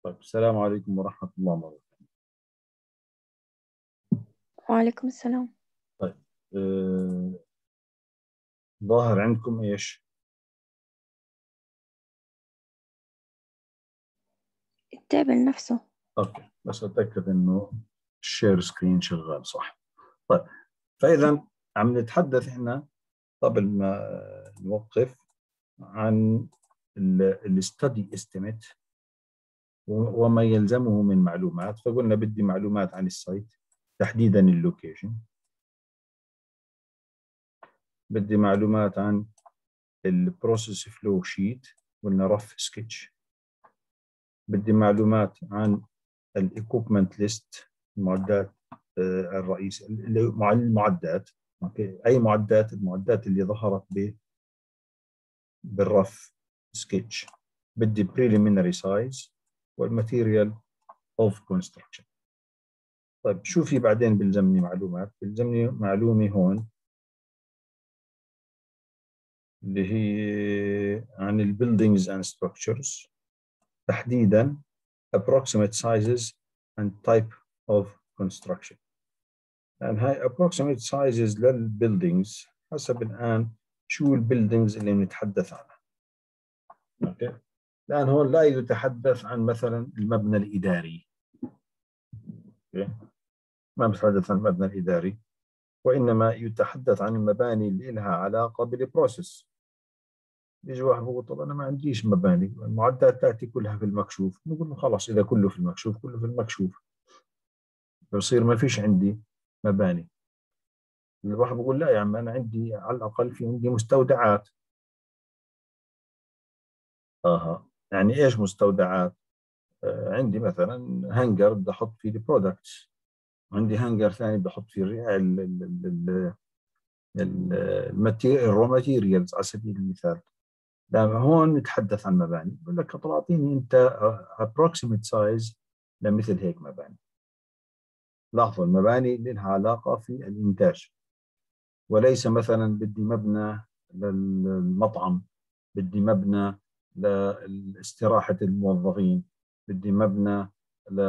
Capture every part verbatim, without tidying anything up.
طيب، السلام عليكم ورحمة الله وبركاته. وعليكم السلام. طيب، آه، ظاهر عندكم إيش؟ التابع نفسه. أوكي، بس أتأكد إنه الشير سكرين شغال صح. طيب، فإذا عم نتحدث إحنا قبل ما نوقف عن الستدي استيميت وما يلزمه من معلومات. فقلنا بدي معلومات عن السايت، تحديدا اللوكيشن. بدي معلومات عن البروسيس فلو شيت، قلنا رف سكتش. بدي معلومات عن الايكوبمنت ليست، المعدات الرئيس، المعدات. اوكي، اي معدات؟ المعدات اللي ظهرت ب بالرف سكتش. بدي بريليمينري سايز والماتيريال اوف كونستراكشن. طيب، شو في بعدين بيلزمني معلومات؟ بيلزمني معلومه هون اللي هي عن البيلدينجز اند ستراكشرز، تحديدا approximate sizes and type of construction. يعني هاي approximate sizes للبيلدينجز حسب الآن شو البيلدينجز اللي نتحدث عنها. اوكي، الآن هون لا يتحدث عن مثلا المبنى الإداري. اوكي، ما بتحدث عن المبنى الإداري، وإنما يتحدث عن المباني اللي لها علاقة بالبروسيس. بيجي واحد بيقول طب أنا ما عنديش مباني، المعدات تأتي كلها في المكشوف. نقول له خلاص، إذا كله في المكشوف كله في المكشوف، بصير ما فيش عندي مباني. الواحد بيقول لا يا عم، أنا عندي على الأقل في عندي مستودعات. اها، يعني ايش مستودعات؟ آه عندي مثلا هانجر بدي احط فيه البرودكتس، وعندي هانجر ثاني بدي احط فيه الرو ماتيريالز على سبيل المثال. لما هون نتحدث عن مباني، بقول لك طب اعطيني انت ابروكسيميت سايز لمثل هيك مباني. لاحظوا، المباني اللي لها علاقه في الانتاج، وليس مثلا بدي مبنى للمطعم، بدي مبنى لاستراحة الموظفين، بدي مبنى ل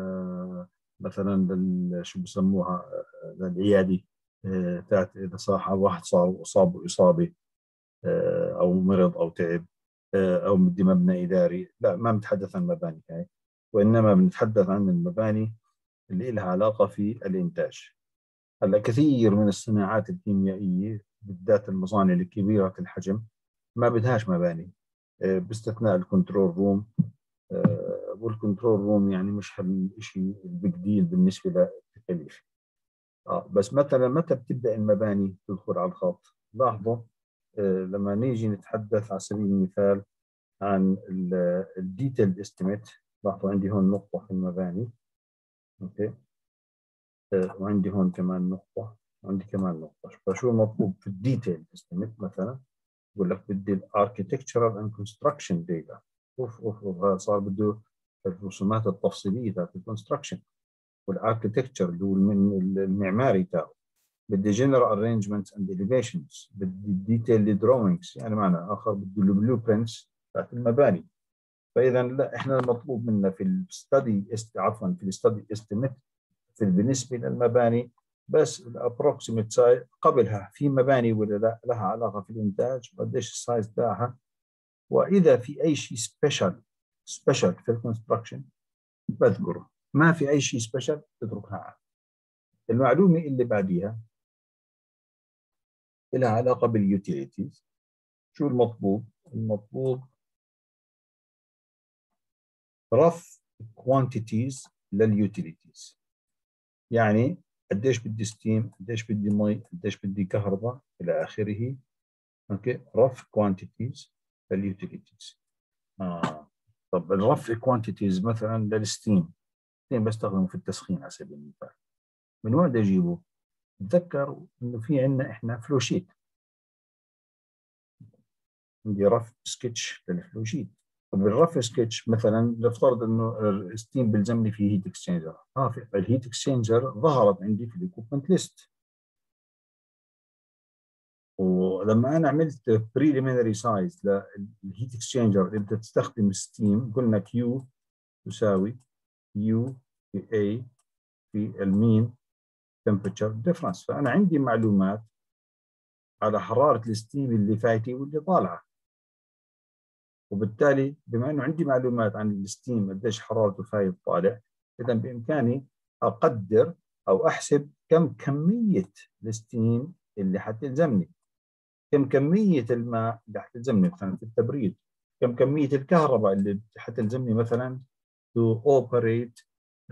مثلا لل شو بسموها، للعيادة تاعت إذا صار واحد صار أصاب إصابة أو مرض أو تعب، أو بدي مبنى إداري. لا، ما بنتحدث عن مباني هاي، وإنما بنتحدث عن المباني اللي لها علاقة في الإنتاج. هلا كثير من الصناعات الكيميائية بالذات المصانع الكبيرة الحجم ما بدهاش مباني، باستثناء الكنترول روم. والكنترول روم يعني مش هالشيء البيج ديل بالنسبة للتكاليف. آه بس مثلا متى بتبدأ المباني تدخل على الخط؟ لاحظوا، آه لما نيجي نتحدث على سبيل المثال عن الديتيل استيميت. لاحظوا عندي هون نقطة في المباني. اوكي، آه وعندي هون كمان نقطة، وعندي كمان نقطة. فشو المطلوب في الديتيل استيميت؟ مثلا يقول لك بدي الاركتكتشرال اند كونستراكشن داتا. اوف اوف اوف صار بده الرسومات التفصيليه تاعت الكونستراكشن والاركتكتشر اللي هو المعماري تاعه. بدي جنرال ارينجمنتس اند اليفيشنز، بدي ديتيل دروينجز، يعني معنى اخر بدي البلو برنتس تاعت المباني. فاذا لا، احنا المطلوب منا في الستدي عفوا في الستدي استيميت في بالنسبه للمباني بس الابروكسيميت سايز. قبلها في مباني ولا لا لها علاقه في الانتاج، قديش السايز تاعها، واذا في اي شيء سبيشال سبيشال في الكونستراكشن بذكره، ما في اي شيء سبيشال اتركها عنه. المعلومه اللي بعديها لها علاقه باليوتيليتيز. شو المطلوب؟ المطلوب رف كوانتيتيز لليوتيليتيز، يعني قديش بدي ستيم، قديش بدي مي، قديش بدي كهرباء الى اخره. اوكي، رف كوانتيتيز لليوتيليتيز. آه. طب الرف كوانتيتيز مثلا للستيم، ستيم بستخدمه في التسخين على سبيل المثال، من وين بدي اجيبه؟ تذكر انه في عندنا احنا فلو شيت. عندي رف سكتش للفلو شيت. طب الرف سكتش مثلا نفترض انه الستيم بيلزمني فيه هيت اكسشينجر. اه في الهيت اكسشينجر ظهرت عندي في الايكوبمنت ليست. ولما انا عملت بريليمينري سايز للهيت اكسشينجر اللي بدها تستخدم ستيم، قلنا كيو تساوي U في A في المين temperature difference. فأنا عندي معلومات على حرارة الستيم اللي فايتي واللي طالعة، وبالتالي بما أنه عندي معلومات عن الستيم قديش حرارته فايت طالع، إذا بإمكاني أقدر أو أحسب كم كمية الستيم اللي حتلزمني، كم كمية الماء اللي حتلزمني مثلا في التبريد، كم كمية الكهرباء اللي حتلزمني مثلا to operate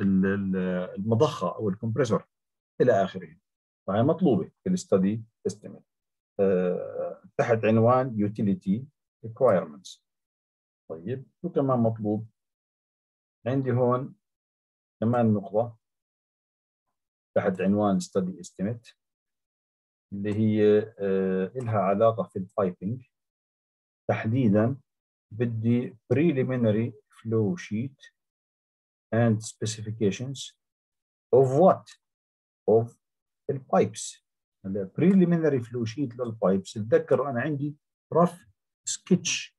المضخة أو الكمبريسور إلى آخره. فهي مطلوبة في الستدي استيميت أه تحت عنوان utility requirements. طيب شو كمان مطلوب؟ عندي هون كمان نقطة تحت عنوان study estimate اللي هي أه لها علاقة في البايبنج. تحديدا بدي preliminary flow sheet and specifications of what? of البايبس. هلا preliminary flow sheet للبايبس، تذكر أنا عندي rough sketch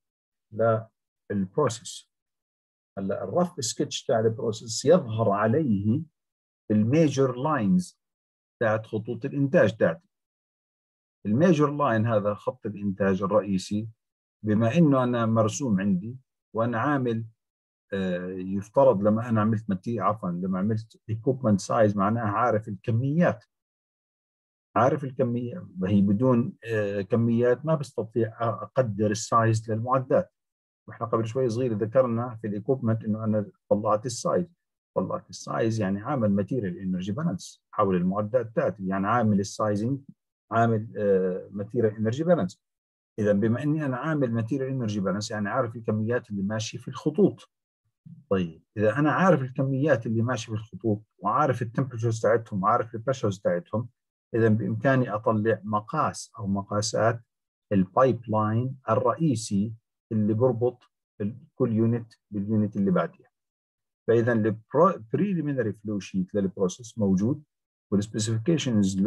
للبروسيس. هلا الرف سكتش تاع البروسيس يظهر عليه الميجر لاينز تاعت خطوط الانتاج تاعتي. الميجر لاين هذا خط الانتاج الرئيسي، بما انه انا مرسوم عندي وانا عامل آه يفترض لما انا عملت متي عفوا لما عملت ايكوبمنت سايز معناها عارف الكميات، عارف الكمية. هي بدون آه كميات ما بستطيع اقدر السايز للمعدات. واحنا قبل شوي صغير ذكرنا في الايكوبمنت انه انا طلعت السايز، طلعت السايز يعني عامل ماتيريال انرجي بالانس حول المعدات تاعتي، يعني عامل السايزنج عامل ماتيريال انرجي بالانس. اذا بما اني انا عامل ماتيريال انرجي بالانس يعني عارف الكميات اللي ماشيه في الخطوط. طيب اذا انا عارف الكميات اللي ماشيه في الخطوط وعارف التمبرتشرز تاعتهم وعارف البريشرز تاعتهم، اذا بامكاني اطلع مقاس او مقاسات البايب لاين الرئيسي اللي بربط كل يونت باليونت اللي بعدها. فاذا البريليمينري فلو شيت للبروسيس موجود، والسبيسيفيكيشنز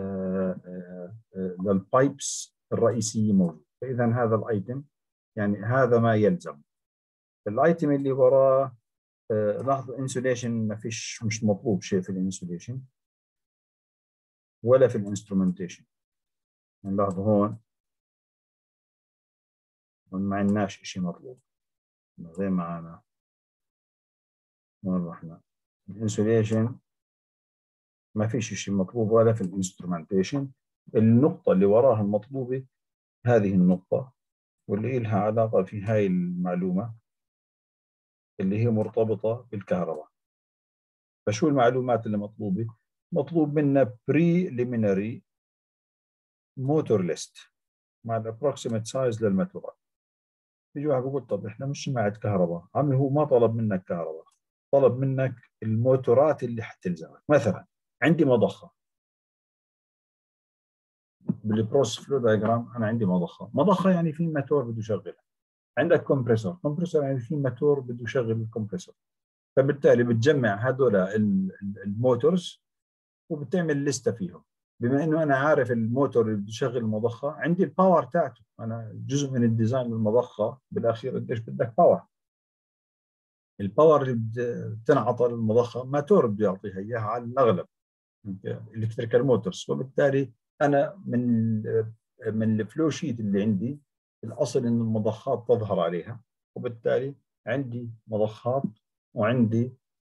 للبايبس الرئيسيه موجود. فاذا هذا الايتم يعني هذا ما يلزم. الايتم اللي وراه آه لاحظوا انسوليشن ما فيش، مش مطلوب شيء في الانسوليشن ولا في الانسترومنتيشن. نلاحظوا هون ما عندناش شيء مطلوب زي ما أنا وين رحنا. الانسوليشن ما فيش شيء مطلوب ولا في الانسترومنتيشن. النقطة اللي وراها المطلوبة هذه النقطة واللي لها علاقة في هاي المعلومة اللي هي مرتبطة بالكهرباء. فشو المعلومات اللي مطلوبة؟ مطلوب منا preliminary motor list مع الابروكسيمت سايز للماتورات. بيجي واحد بيقول طب احنا مش معد كهرباء، عمي هو ما طلب منك كهرباء، طلب منك الموتورات اللي حتلزمك. مثلا عندي مضخة بالبروسيس فلو دايجرام، انا عندي مضخة، مضخة يعني في موتور بده يشغلها. عندك كومبريسور، كومبريسور يعني في موتور بده يشغل الكومبريسور. فبالتالي بتجمع هذول الموتورز وبتعمل لستة فيهم. بما انه انا عارف الموتور اللي بده يشغل المضخة، عندي الباور تاعته. انا جزء من الديزاين المضخة بالاخير قديش بدك باور. الباور اللي بتنعطى للمضخة موتور بده يعطيها اياها على الاغلب الكتريكال موتورز. وبالتالي انا من من الفلو شيت اللي عندي الاصل ان المضخات تظهر عليها، وبالتالي عندي مضخات وعندي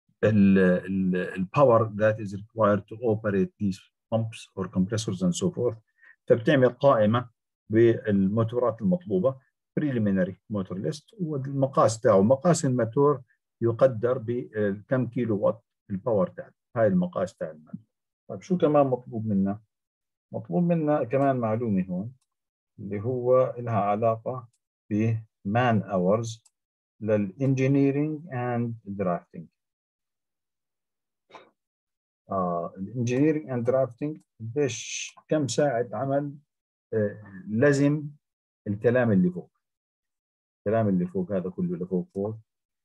الباور that is required to operate these pumps or compressors and so forth. فبتعمل قائمه بالموتورات المطلوبه preliminary motor list، والمقاس تاعه مقاس الموتور يقدر بكم كيلو وات الباور تاعه. هاي المقاس تاع الموتور. طيب شو كمان مطلوب منا؟ مطلوب منا كمان معلومة هون اللي هو لها علاقة بمان اورز للانجينيرينج اند درافتنج. اه الانجينيرينج اند درافتنج قديش كم ساعة عمل آه لازم الكلام اللي فوق، الكلام اللي فوق هذا كله اللي فوق فوق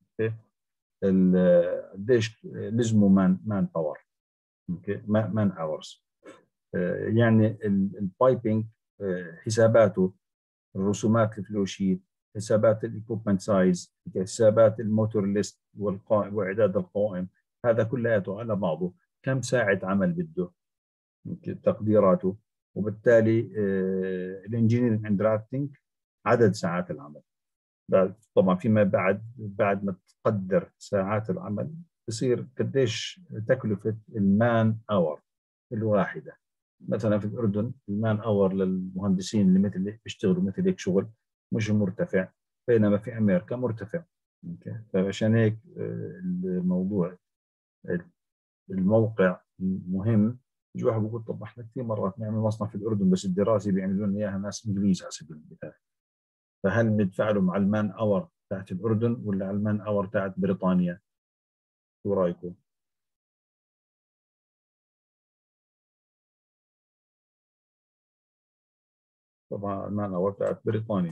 قديش لزمه مان مان باور، اوكي مان اورز. يعني البايبنج حساباته، الرسومات الفلو شيت، حسابات الايكوبمنت سايز، حسابات الموتور ليست والقائم واعداد القوائم، هذا كله على بعضه كم ساعه عمل بده، تقديراته، وبالتالي الانجينيرنج اند درافتنج عدد ساعات العمل. طبعا فيما بعد بعد ما تقدر ساعات العمل بصير قديش تكلفه المان اور الواحده. مثلا في الاردن المان اور للمهندسين اللي مثل بيشتغلوا مثل هيك شغل مش مرتفع، بينما في امريكا مرتفع. فعشان هيك الموضوع الموقع مهم. يجي واحد بيقول طب احنا كثير مرات نعمل مصنع في الاردن بس الدراسه بيعملوا لنا اياها ناس انجليز على سبيل المثال، فهل ندفع لهم على المان اور تاعت الاردن ولا على المان اور تاعت بريطانيا؟ شو رايكم؟ طبعا المان اور تاعت بريطانيا.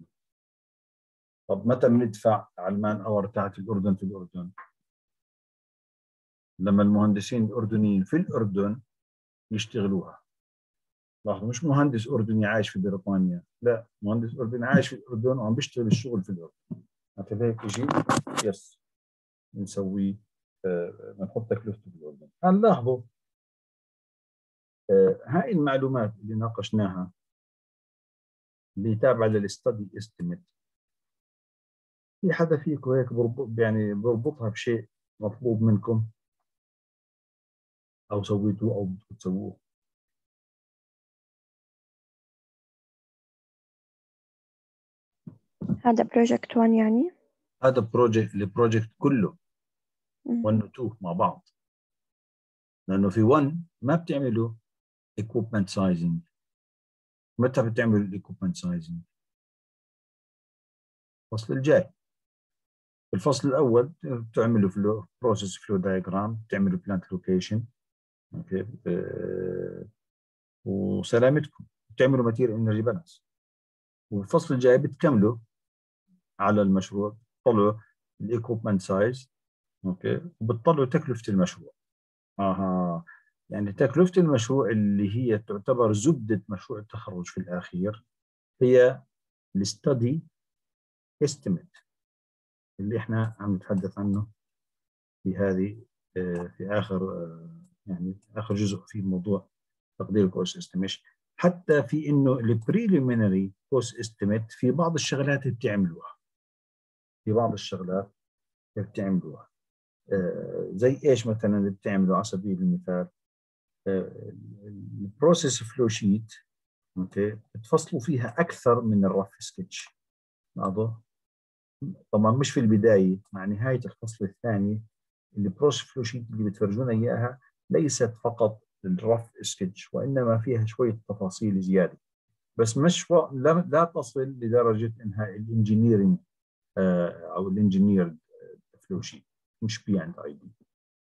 طب متى بندفع على المان اور تاعت الاردن في الاردن؟ لما المهندسين الاردنيين في الاردن يشتغلوها. لاحظوا مش مهندس اردني عايش في بريطانيا، لا، مهندس اردني عايش في الاردن وعم بيشتغل الشغل في الاردن. مثل هيك يجي يس بنسويه بنحط تكلفته في الاردن. الان لاحظوا آه هاي المعلومات اللي ناقشناها اللي تابعه للستدي استيميت، في حدا فيكم هيك بربط يعني بربطها بشيء مطلوب منكم او سويتوه او بدكم تسووه؟ هذا بروجكت واحد يعني؟ هذا بروجكت البروجكت كله مم. واحد و اثنين مع بعض، لانه في واحد ما بتعملوا equipment sizing. متى بتعملوا الايكوبمنت سايزنج؟ الفصل الجاي. في الفصل الاول بتعملوا فلو بروسيس فلو دايجرام، بتعملوا بلانت لوكيشن، اوكي، أه وسلامتكم، بتعملوا ماتيريال انرجي بالانس. والفصل الجاي بتكملوا على المشروع، بتطلعوا الايكوبمنت سايز، اوكي، وبتطلعوا تكلفه المشروع. اها، يعني تكلفه المشروع اللي هي تعتبر زبده مشروع التخرج في الاخير هي الستدي استيميت اللي احنا عم نتحدث عنه في هذه في اخر يعني اخر جزء في موضوع تقدير الكوست استيميشن. حتى في انه البريليمينري كوست استيميت في بعض الشغلات بتعملوها، في بعض الشغلات بتعملوها زي ايش مثلا اللي بتعملوا على سبيل المثال البروسيس فلو شيت، اوكي، بتفصلوا فيها اكثر من الرف سكتش. طبعا مش في البدايه، مع نهايه الفصل الثاني البروسيس فلو شيت اللي بتفرجونا اياها ليست فقط الرف سكتش، وانما فيها شويه تفاصيل زياده، بس مش و... لا, لا تصل لدرجه انها الانجينيرنج آه او الانجينيرد فلو شيت، مش بي اند اي دي.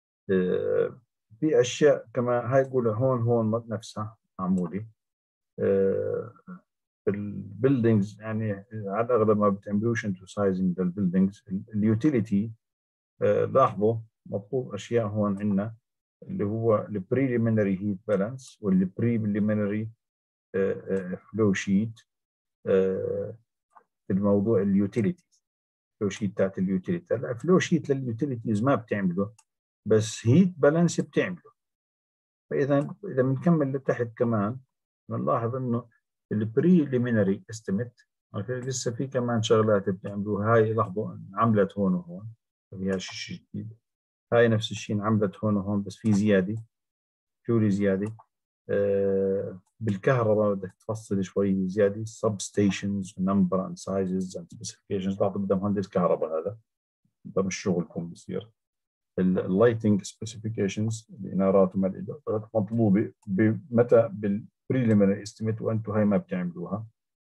في اشياء كما هاي يقول هون هون نفسها معموله آه البيلدينجز، يعني على الاغلب ما بتعملوش انتو سايزنج للبيلدينجز. اليوتيليتي آه لاحظوا مطلوب اشياء هون عندنا اللي هو البريليمينري هيت بالانس والبريليمينري فلو شيت في الموضوع اليوتيليتيز. فلو شيت بتاعت اليوتيليتي، هلا فلو شيت لليوتيليتيز ما بتعمله بس هيت بالانس بتعمله. فاذا اذا بنكمل لتحت كمان بنلاحظ انه البريليمينري استيميت لسه في كمان شغلات بتعملوها. هاي لاحظوا عملت هون وهون، ما فيهاش شيء جديد. هاي نفس الشيء انعملت هون وهون بس في زياده، شو لي زياده؟ آه بالكهرباء بدك تفصل شوي زياده، سب ستيشنز نمبر اند سايزز اند سبيسيفيكيشنز. لاحظوا بدها مهندس كهرباء، هذا ده مش شغلكم بصير. اللايتنج سبيسيفيكيشنز الانارات وما الادارات مطلوبه متى بالبريليمينري استيميت، وانتم هاي ما بتعملوها.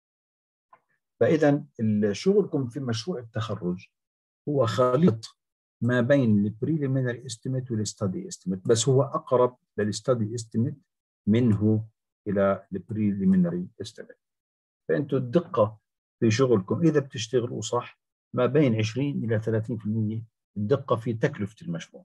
فاذا شغلكم في مشروع التخرج هو خليط ما بين البريليمينري استيميت والستدي استيميت، بس هو اقرب للستدي استيميت منه الى البريليمينري استيميت. فانتم الدقه في شغلكم اذا بتشتغلوا صح ما بين عشرين الى ثلاثين بالمئة الدقه في تكلفه المشروع.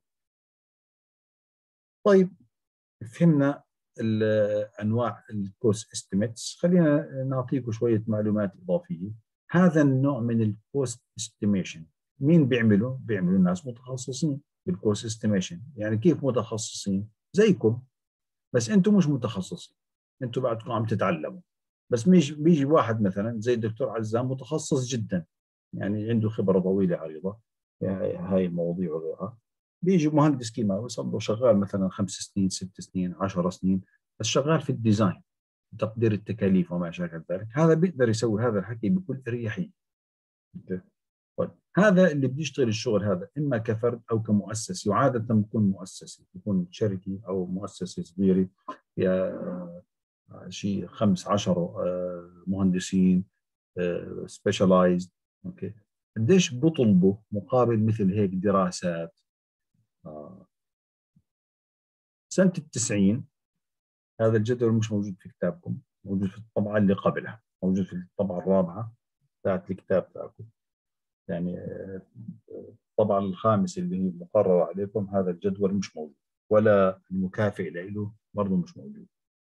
طيب فهمنا انواع الكوست استيميتس، خلينا نعطيكم شويه معلومات اضافيه. هذا النوع من الكوست استيميشن مين بيعمله؟ بيعملوا ناس متخصصين بالكوست استيميشن. يعني كيف متخصصين؟ زيكم، بس انتم مش متخصصين، انتم بعدكم عم تتعلموا. بس بيجي بيجي واحد مثلا زي الدكتور عزام متخصص جدا، يعني عنده خبره طويله عريضه يعني هاي المواضيع وغيرها. بيجي مهندس كيماوي صار له شغال مثلا خمس سنين ست سنين عشر سنين، بس شغال في الديزاين، تقدير التكاليف وما شابه ذلك. هذا بيقدر يسوي هذا الحكي بكل اريحيه. طيب هذا اللي بده يشتغل الشغل هذا اما كفرد او كمؤسسه، وعاده بكون مؤسسه، بكون شركه او مؤسسه صغيره فيها شيء خمس عشر مهندسين سبيشالايزد. اوكي، قديش بطلبوا مقابل مثل هيك دراسات؟ آه. سنه التسعين، هذا الجدول مش موجود في كتابكم، موجود في الطبعه اللي قبلها، موجود في الطبعه الرابعه بتاعت الكتاب تاعكم. يعني الطبعه الخامسه اللي هي مقرره عليكم هذا الجدول مش موجود، ولا المكافئ له برضه مش موجود.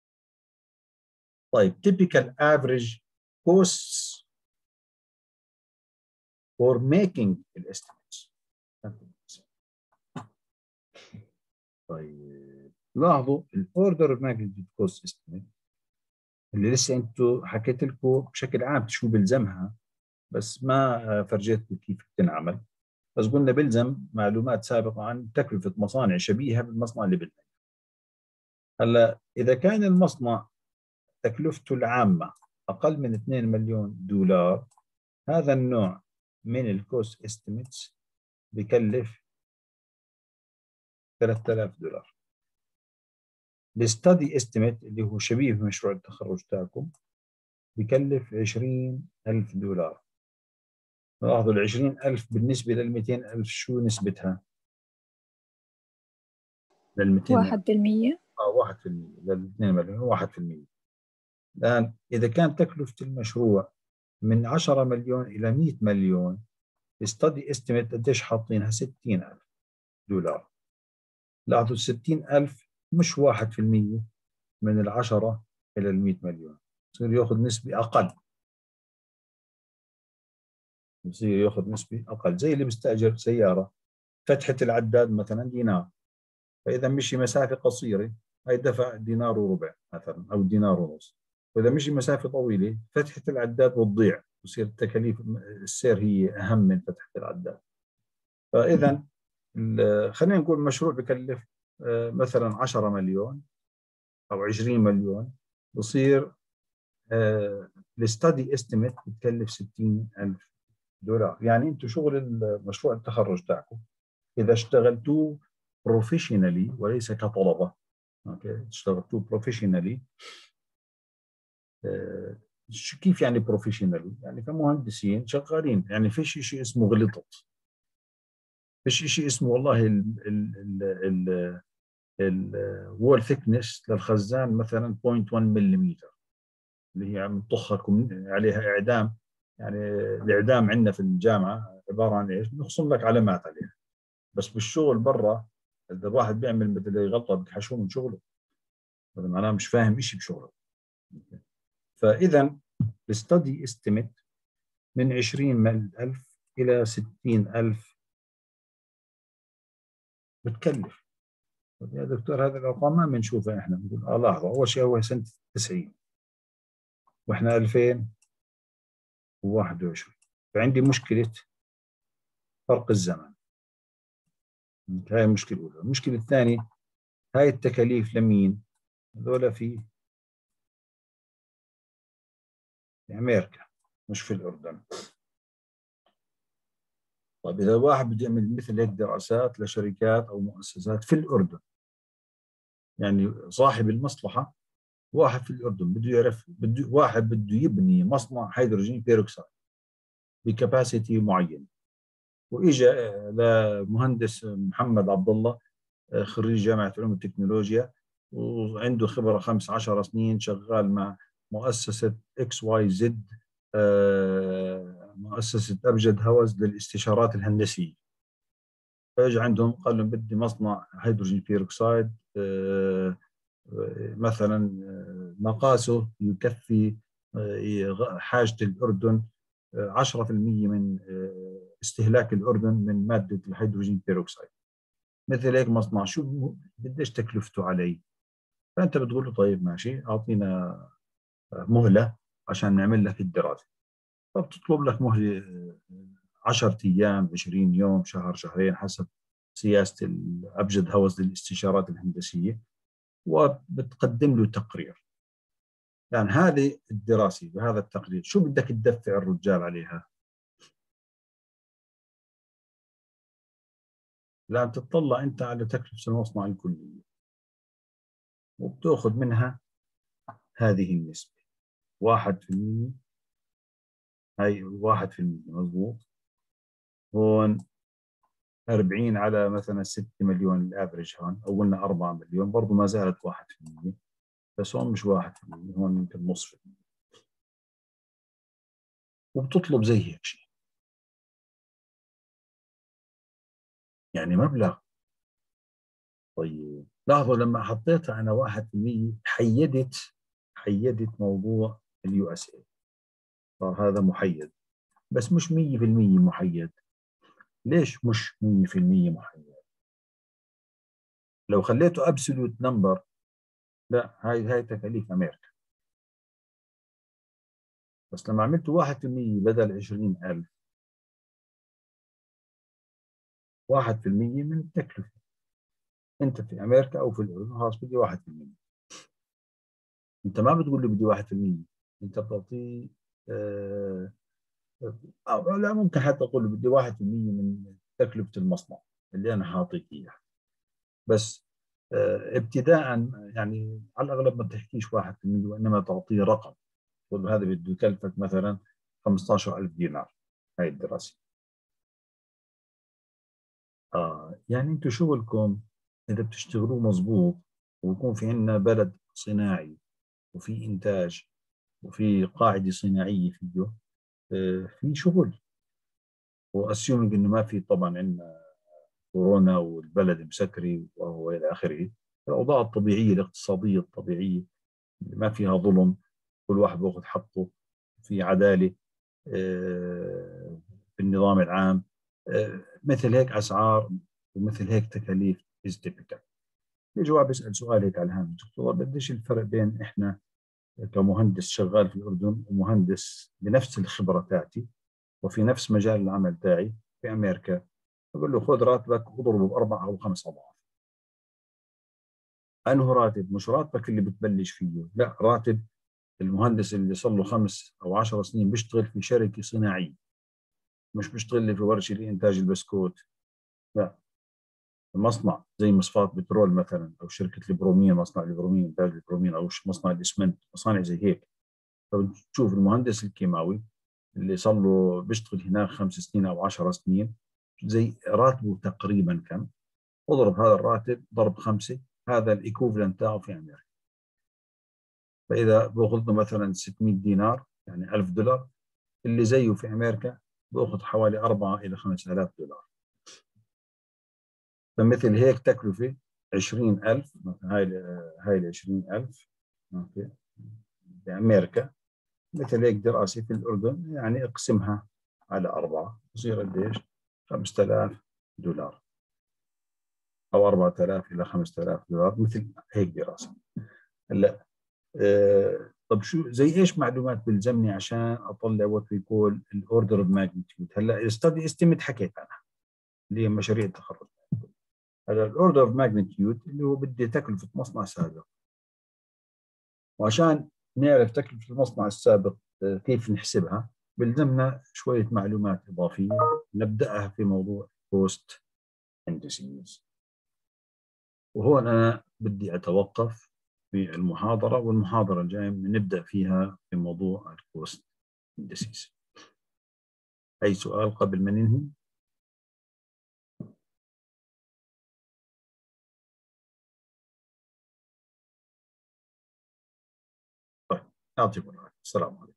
طيب typical average costs for making estimates. طيب لاحظوا الاوردر اوف ماجنتيود كوست استيميت اللي لسه انتم حكيت لكم بشكل عام شو بلزمها، بس ما فرجيتكم كيف بتنعمل. بس قلنا بلزم معلومات سابقه عن تكلفه مصانع شبيهه بالمصنع اللي بدنا. هلا اذا كان المصنع تكلفته العامه اقل من اثنين مليون دولار، هذا النوع من الكوست استيميتس بكلف ثلاثة آلاف دولار. الستادي استيميت اللي هو شبيه بمشروع التخرج تاعكم بكلف عشرين ألف دولار. لاحظوا ال عشرين ألف بالنسبة لل مئتين ألف شو نسبتها؟ لل مئتين واحد بالمية. اه واحد بالمية، لل اثنين مليون واحد بالمية. الآن إذا كانت تكلفة المشروع من عشرة مليون إلى مئة مليون، الستادي استيميت قديش حاطينها؟ ستين ألف دولار. لاحظوا ستين ألف مش واحد بالمية من العشرة إلى المئة مليون، يصير ياخذ نسبة أقل، يصير ياخذ نسبة أقل. زي اللي بيستأجر سيارة، فتحة العداد مثلا دينار، فإذا مشي مسافة قصيرة هي دفع دينار وربع مثلا أو دينار ونص. وإذا مشي مسافة طويلة فتحة العداد بتضيع، وتصير التكاليف السير هي أهم من فتحة العداد. فإذا خلينا نقول مشروع بكلف مثلا عشرة مليون أو عشرين مليون، بصير الستادي استيميت بتكلف ستين ألف دولار. يعني انتم شغل مشروع التخرج تاعكم اذا اشتغلتوه بروفيشنالي وليس كطلبه، اوكي، اشتغلتوه بروفيشنالي. آه كيف يعني بروفيشنالي؟ يعني كمهندسين شغالين، يعني فيش شيء اسمه غلطت، فيش شيء اسمه والله ال ال ال الوول ثيكنس للخزان مثلا صفر فاصلة واحد ملم اللي هي عم تطخكم عليها اعدام. يعني الاعدام عندنا في الجامعه عباره عن ايش؟ بنخصم لك علامات عليها. بس بالشغل برا اذا الواحد بيعمل مثل يغلط بكحشوه من شغله، هذا معناه مش فاهم شيء بشغله. فاذا الستدي استيميت من عشرين ألف الى ستين ألف بتكلف. طيب يا دكتور هذه الارقام ما بنشوفها احنا، بنقول اه لحظه، اول شيء هو سنه تسعين واحنا ألفين وواحد وعشرين، فعندي مشكله فرق الزمن. هاي المشكله الاولى. المشكله الثانيه، هاي التكاليف لمين؟ هذول في في امريكا مش في الاردن. طيب اذا واحد بده يعمل مثل هيك دراسات لشركات او مؤسسات في الاردن، يعني صاحب المصلحه واحد في الاردن بده يعرف، بده واحد بده يبني مصنع هيدروجين بيروكسيد بكباسيتي معينه، واجى لمهندس محمد عبد الله خريج جامعه علوم التكنولوجيا وعنده خبره خمس عشر سنين شغال مع مؤسسه اكس واي زد، مؤسسه ابجد هوز للاستشارات الهندسيه. فاجى عندهم قال لهم بدي مصنع هيدروجين بيروكسيد مثلا مقاسه يكفي حاجه الاردن عشرة بالمئة من استهلاك الأردن من مادة الهيدروجين بيروكسيد. مثل هيك مصنع شو قديش تكلفته علي؟ فأنت بتقول له طيب ماشي، أعطينا مهلة عشان نعمل لك الدراسة. فبتطلب لك مهلة عشرة أيام، عشرين يوم، شهر، شهرين، حسب سياسة الأبجد هوس للاستشارات الهندسية، وبتقدم له تقرير. يعني هذه الدراسة بهذا التقرير شو بدك تدفع الرجال عليها؟ لا، تطلع أنت على تكلفة المصنع الكلية وبتأخذ منها هذه النسبة واحد في المية. هاي واحد في المية مضبوط. هون أربعين على مثلا ستة مليون الافرج، هون أو قلنا أربعة مليون، برضه ما زالت واحد في المية، بس هون مش واحد في المية، هون يمكن نص في المية. وبتطلب زي هيك شيء، يعني مبلغ. طيب لاحظوا لما حطيتها أنا واحد في المية حيدت حيدت موضوع اليو اس اي، صار هذا محيد، بس مش مية في المية محيد. ليش مش مية في المية محيد؟ لو خليته ابسولوت نمبر، لا، هاي هاي تكاليف امريكا. بس لما عملته واحد في المية بدل عشرين ألف، واحد في المية من التكلفة. انت في امريكا او في الاردن خلاص بدي واحد في المية. انت ما بتقول له بدي واحد في المية، انت بتعطيه آه أو لا، ممكن حتى اقول له بدي واحد في المية من تكلفة المصنع اللي انا حاطيك اياها. بس آه ابتداء، يعني على الاغلب ما تحكيش واحد في المية، وانما تعطيه رقم، تقول له هذا بده يكلفك مثلا خمسة عشر ألف دينار هاي الدراسة. آه يعني انتم شغلكم اذا بتشتغلوه مظبوط، ويكون في عندنا بلد صناعي وفي انتاج وفي قاعده صناعيه فيه، آه في شغل. واسيومينج انه ما في طبعا عندنا كورونا والبلد مسكري وهو الى اخره، الاوضاع الطبيعيه الاقتصاديه الطبيعيه اللي ما فيها ظلم، كل واحد بياخذ حقه، في عداله آه في النظام العام، آه مثل هيك اسعار ومثل هيك تكاليف از تيبيكال. الجواب بيسأل سؤال هيك على الهامش، دكتور قديش الفرق بين احنا كمهندس شغال في الأردن ومهندس بنفس الخبرة تاعتي وفي نفس مجال العمل تاعي في أمريكا؟ بقول له خذ راتبك واضربه بأربع أو خمس أضعاف. أنه راتب مش راتبك اللي بتبلش فيه، لا، راتب المهندس اللي صار له خمس أو عشر سنين بيشتغل في شركة صناعية، مش بيشتغل في ورشة لإنتاج البسكوت، لا، مصنع زي مصفاة بترول مثلا، أو شركة البرومين، مصنع البرومين، إنتاج البرومين، أو مصنع الإسمنت، مصانع زي هيك. فبتشوف المهندس الكيماوي اللي صار له بيشتغل هناك خمس سنين أو عشر سنين، زي راتبه تقريبا كم، اضرب هذا الراتب ضرب خمسة، هذا الإيكوفلنت تاعه في أمريكا. فإذا بأخذ له مثلا ستمئة دينار، يعني ألف دولار، اللي زيه في أمريكا بأخذ حوالي أربعة إلى خمسة آلاف دولار. فمثل هيك تكلفة عشرين ألف، هاي هاي ال عشرين ألف أوكي بأمريكا، مثل هيك دراسة في الأردن، يعني اقسمها على أربعة يصير قديش؟ خمسة آلاف دولار أو أربعة آلاف إلى خمسة آلاف دولار، مثل هيك دراسة. هلا آه طب شو زي ايش معلومات بلزمني عشان اطلع وات يقول الاوردر اوف ماجنتيود؟ هلا الاستدي استيميت حكيت عنها اللي هي مشاريع التخرج. هذا الاوردر اوف ماجنتيود اللي هو بدي تكلفه مصنع سابق، وعشان نعرف تكلفه المصنع السابق كيف نحسبها بلزمنا شويه معلومات اضافيه، نبداها في موضوع كوست اندسيز. وهون انا بدي اتوقف في المحاضره، والمحاضره الجايه نبدا فيها في موضوع الكوست اندسيز. اي سؤال قبل ما ننهي؟ طيب، يعطيكم العافيه، السلام عليكم.